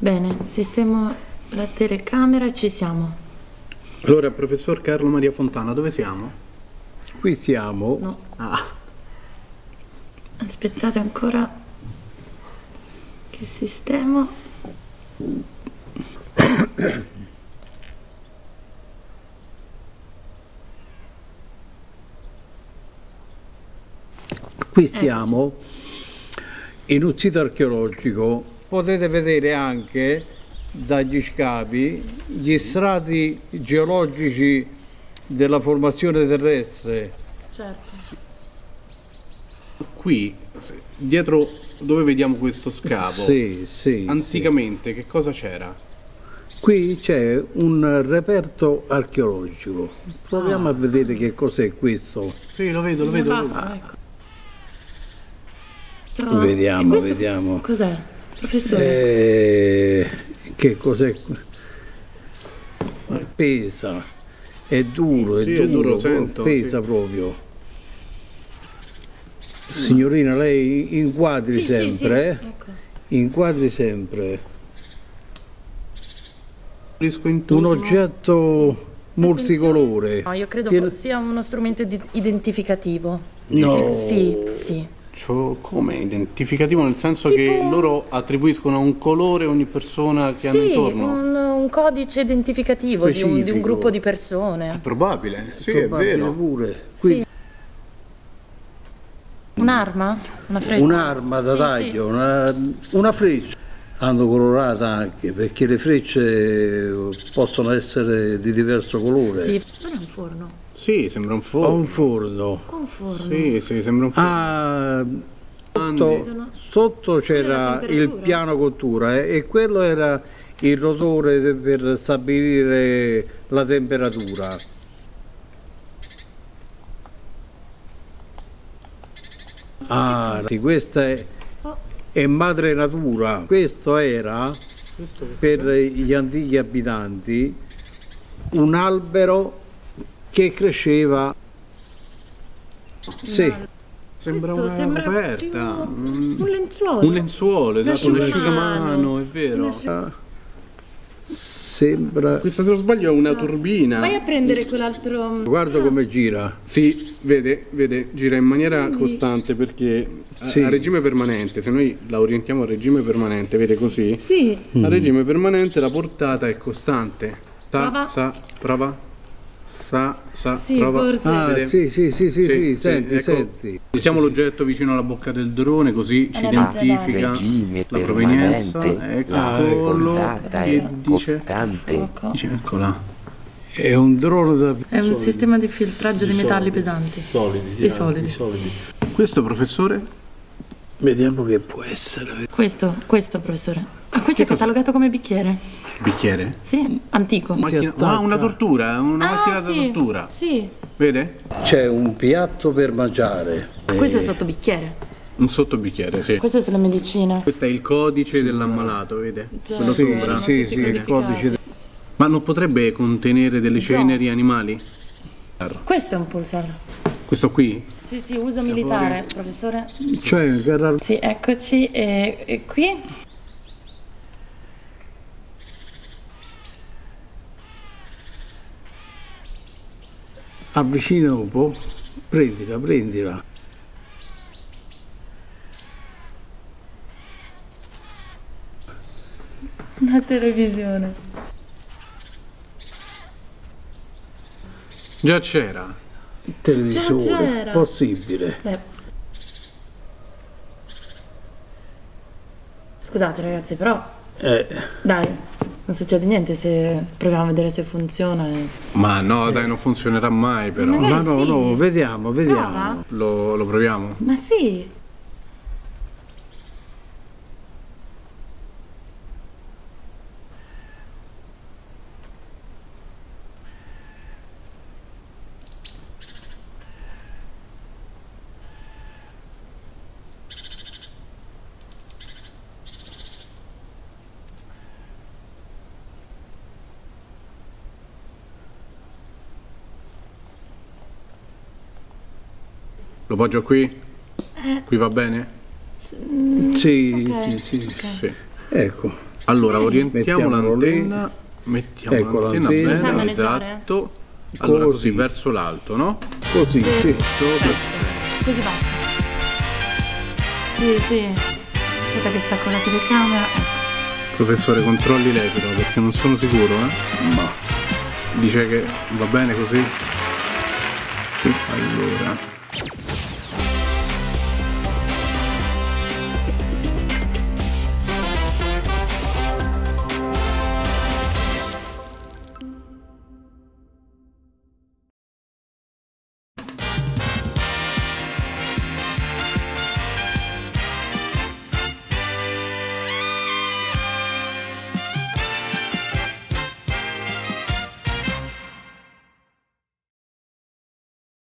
Bene, sistemo la telecamera e ci siamo. Allora, professor Carlo Maria Fontana, dove siamo? Qui siamo. No. Ah. Aspettate ancora che sistemo. Qui siamo in un sito archeologico. Potete vedere anche dagli scavi gli strati geologici della formazione terrestre. Certo. Qui, dietro dove vediamo questo scavo, Sì, anticamente che cosa c'era? Qui c'è un reperto archeologico. Proviamo a vedere che cos'è questo. Sì, lo vedo. Basta, ecco. Vediamo, E questo vediamo. Cos'è, professore? Che cos'è? Pesa, è duro, Sì, è duro, sento, pesa sì. Proprio. Signorina, lei inquadri Sì, sempre, sì, ecco. inquadri sempre. Un Un oggetto multicolore. No, io credo Pieno- sia uno strumento identificativo. No. Sì. come identificativo, nel senso Tipo- che loro attribuiscono un colore a ogni persona che hanno Sì, intorno? un codice identificativo di un Specifico. gruppo di È persone. probabile, sì, è Probabile vero. pure. Qui Sì. Un'arma? Una freccia? un'arma da Sì, taglio, una freccia. Hanno colorata anche perché le frecce possono essere di diverso colore. Sì. Non è un forno. Sì, sembra un Ho forno. un forno. Un forno. Sì, sembra un forno. Ah, Grandi. sotto c'era la il temperatura. piano cottura e quello era il rotore per stabilire la temperatura. Ah, sì, questa è madre natura. Questo era per gli antichi abitanti un albero che cresceva. Sì. Sembra Questo una sembra coperta. più un lenzuolo. Un lenzuolo, esatto, un asciugamano. asciugamano, è vero. Sembra. Questa, se non sbaglio, è una turbina. Vai a prendere quell'altro. Guarda come gira. Sì, vede, gira in maniera costante perché Sì. a regime permanente, se noi la orientiamo a regime permanente, vede così, Sì. a regime permanente la portata è costante. Prova. Prova. Sì, Prova. forse. Ah, Vede? sì, senti, ecco. senti. Mettiamo l'oggetto vicino alla bocca del drone così ci Analizza identifica Regime la provenienza. permanente, Eccolo. portata E è dice, costante. Ecco. eccola. È un drone da. È un sistema di filtraggio di metalli pesanti. Solidi, I solidi. Questo, professore? Vediamo che può essere. Questo, professore. Ah, questo è catalogato come bicchiere. Bicchiere? Sì, antico. attacca. Una tortura, una macchina da sì. tortura. Sì. Vede? C'è un piatto per mangiare. Questo è sotto bicchiere. Un sottobicchiere, sì. Queste sono le medicine. Questo è il codice dell'ammalato, vede? Quello Sì, sopra. Sì, il Vedi. codice. Ma non potrebbe contenere delle ceneri animali? Questo è un pulsar. Questo qui? Sì, uso militare, professore. Cioè, Sì, eccoci. E qui? avvicina un po'. Prendila. Una televisione. Già c'era. Televisore. Già c'era. Possibile. Beh. Scusate ragazzi, però dai, non succede niente se proviamo a vedere se funziona. Ma no, dai, non funzionerà mai però. Magari Ma no, sì. no, vediamo. Prova? Lo proviamo? Ma sì. Lo poggio qui? Qui va bene? Sì, Ok. sì. Ok. Sì. Ecco. Allora, orientiamo Mettiamolo lì. l'antenna, mettiamo Ecco l'antenna l'antenna. bene, Sannaleggiare? esatto. Allora così, Così. verso l'alto, no? Così, sì. Così basta. Sì, sì. Aspetta che sta con la telecamera. Ecco. Professore, controlli lei però, perché non sono sicuro, Ma Dice che va bene così? Allora...